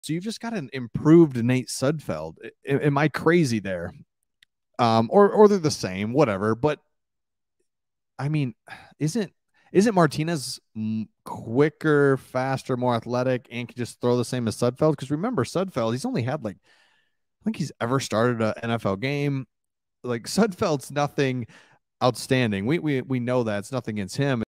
So you've just got an improved Nate Sudfeld. Am I crazy there? Or they're the same, whatever. But I mean, isn't Martinez quicker, faster, more athletic, and can just throw the same as Sudfeld? Because remember, Sudfeld, he's only had like, I think he's ever started an NFL game. Like Sudfeld's nothing outstanding. We know that it's nothing against him.